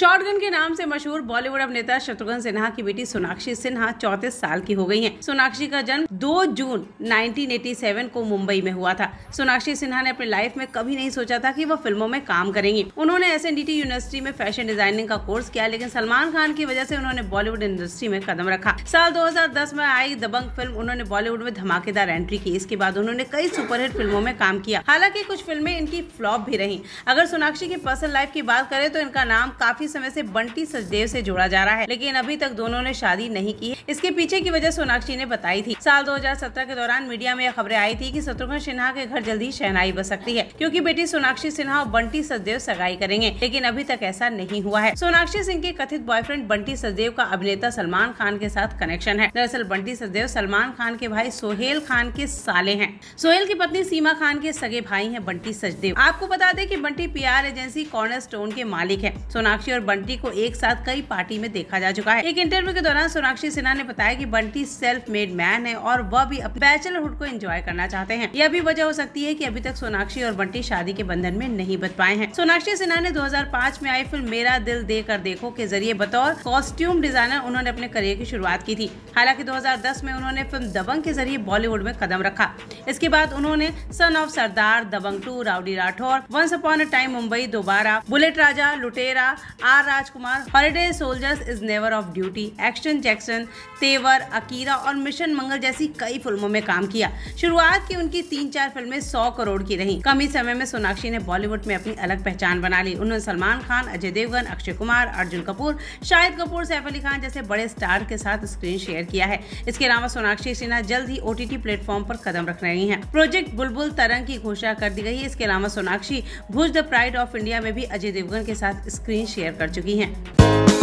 Shotgun के नाम से मशहूर बॉलीवुड अभिनेता शत्रुघ्न सिन्हा की बेटी सोनाक्षी सिन्हा 34 साल की हो गई हैं। सोनाक्षी का जन्म 2 जून 1987 को मुंबई में हुआ था। सोनाक्षी सिन्हा ने अपनी लाइफ में कभी नहीं सोचा था कि वह फिल्मों में काम करेंगी। उन्होंने एसएनडीटी यूनिवर्सिटी में फैशन डिजाइनिंग का कोर्स किया, लेकिन सलमान खान की वजह से उन्होंने बॉलीवुड इंडस्ट्री में कदम रखा। साल 2010 में आई दबंग फिल्म उन्होंने बॉलीवुड में धमाकेदार एंट्री की। इसके बाद उन्होंने कई सुपरहिट फिल्मों में काम किया। हालांकि कुछ फिल्में इनकी फ्लॉप भी रही। अगर सोनाक्षी की पर्सनल लाइफ की बात करें तो इनका नाम काफी समय से बंटी सचदेव से जोड़ा जा रहा है, लेकिन अभी तक दोनों ने शादी नहीं की। इसके पीछे की वजह सोनाक्षी ने बताई थी। साल 2017 के दौरान मीडिया में यह खबरें आई थी कि शत्रुघ्न सिन्हा के घर जल्दी शहनाई बज सकती है, क्योंकि बेटी सोनाक्षी सिन्हा और बंटी सचदेव सगाई करेंगे, लेकिन अभी तक ऐसा नहीं हुआ है। सोनाक्षी सिंह के कथित बॉयफ्रेंड बंटी सचदेव का अभिनेता सलमान खान के साथ कनेक्शन है। दरअसल बंटी सचदेव सलमान खान के भाई सोहेल खान के साले हैं। सोहेल की पत्नी सीमा खान के सगे भाई हैं बंटी सचदेव। आपको बता दें कि बंटी पीआर एजेंसी कॉर्नरस्टोन के मालिक है। सोनाक्षी और बंटी को एक साथ कई पार्टी में देखा जा चुका है। एक इंटरव्यू के दौरान सोनाक्षी सिन्हा ने बताया कि बंटी सेल्फ मेड मैन है और वह भी बैचलरहुड को एंजॉय करना चाहते हैं। यह भी वजह हो सकती है कि अभी तक सोनाक्षी और बंटी शादी के बंधन में नहीं बच पाए हैं। सोनाक्षी सिन्हा ने 2005 में आई फिल्म मेरा दिल दे कर देखो के जरिए बतौर कॉस्ट्यूम डिजाइनर उन्होंने अपने करियर की शुरुआत की थी। हालांकि 2010 में उन्होंने फिल्म दबंग के जरिए बॉलीवुड में कदम रखा। इसके बाद उन्होंने Son of Sardaar, Dabangg 2, Rowdy Rathore, Once Upon a Time Mumbai, Dobaara, Bullet Raja, Lootera, R Rajkumar, Holiday Soldiers Is Never Off Duty, Action Jackson, Tevar, Akira और मिशन मंगल जैसी कई फिल्मों में काम किया। शुरुआत की उनकी 3-4 फिल्में 100 करोड़ की रहीं। कम ही समय में सोनाक्षी ने बॉलीवुड में अपनी अलग पहचान बना ली। उन्होंने सलमान खान, अजय देवगन, अक्षय कुमार, अर्जुन कपूर, शाहिद कपूर, सैफ अली खान जैसे बड़े स्टार के साथ स्क्रीन शेयर किया है। इसके अलावा सोनाक्षी सिन्हा जल्द ही ओटीटी प्लेटफॉर्म पर कदम रख रही हैं। प्रोजेक्ट बुलबुल तरंग की घोषणा कर दी गई है। इसके अलावा Sonakshi Bhuj the pride of India में भी अजय देवगन के साथ स्क्रीन शेयर कर चुकी हैं।